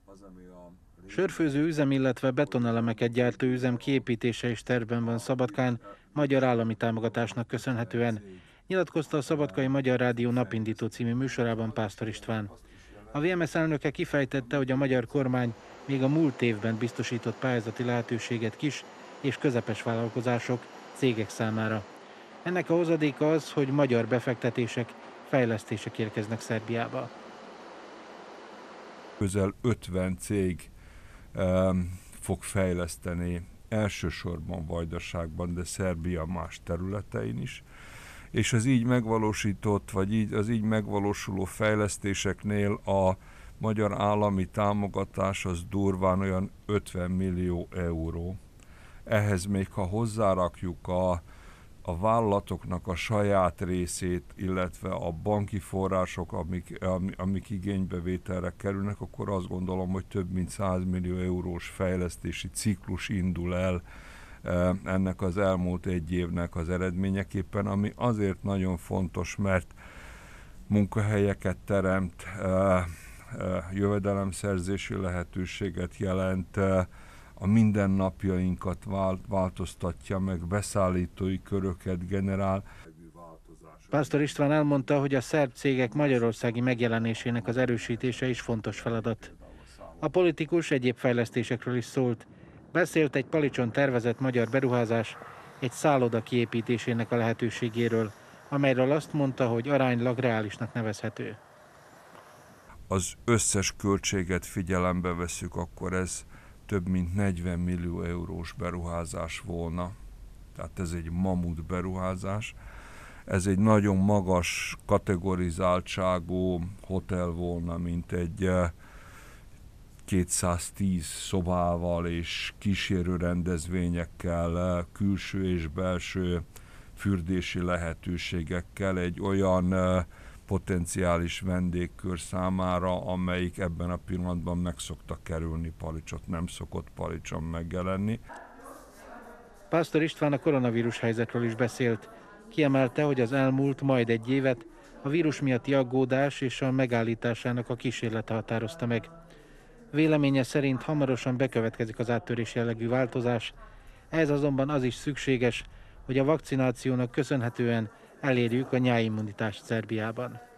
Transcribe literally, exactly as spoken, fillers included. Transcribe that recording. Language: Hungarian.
Sörfőző üzem, illetve betonelemeket gyártó üzem kiépítése is tervben van Szabadkán, magyar állami támogatásnak köszönhetően, nyilatkozta a Szabadkai Magyar Rádió Napindító című műsorában Pásztor István. A vé em es elnöke kifejtette, hogy a magyar kormány még a múlt évben biztosított pályázati lehetőséget kis és közepes vállalkozások, cégek számára. Ennek a hozadéka az, hogy magyar befektetések, fejlesztések érkeznek Szerbiába. Közel ötven cég um, fog fejleszteni elsősorban Vajdaságban, de Szerbia más területein is. És az így megvalósított, vagy így, az így megvalósuló fejlesztéseknél a magyar állami támogatás az durván olyan ötven millió euró. Ehhez még ha hozzárakjuk a, a vállalatoknak a saját részét, illetve a banki források, amik, amik igénybevételre kerülnek, akkor azt gondolom, hogy több mint száz millió eurós fejlesztési ciklus indul el ennek az elmúlt egy évnek az eredményeképpen, ami azért nagyon fontos, mert munkahelyeket teremt, jövedelemszerzési lehetőséget jelent, a mindennapjainkat változtatja meg, beszállítói köröket generál. Pásztor István elmondta, hogy a szerb cégek magyarországi megjelenésének az erősítése is fontos feladat. A politikus egyéb fejlesztésekről is szólt. Beszélt egy Palicson tervezett magyar beruházás egy szálloda kiépítésének a lehetőségéről, amelyről azt mondta, hogy aránylag reálisnak nevezhető. Az összes költséget figyelembe veszük, akkor ez több mint negyven millió eurós beruházás volna. Tehát ez egy mamut beruházás. Ez egy nagyon magas kategorizáltságú hotel volna, mint egy kétszáztíz szobával és kísérő rendezvényekkel, külső és belső fürdési lehetőségekkel, egy olyan potenciális vendégkör számára, amelyik ebben a pillanatban meg szokta kerülni Palicsot, nem szokott Palicson megjelenni. Pásztor István a koronavírus helyzetről is beszélt. Kiemelte, hogy az elmúlt majd egy évet a vírus miatti aggódás és a megállításának a kísérlete határozta meg. Véleménye szerint hamarosan bekövetkezik az áttörés jellegű változás, ehhez azonban az is szükséges, hogy a vakcinációnak köszönhetően elérjük a nyáimmunitást Szerbiában.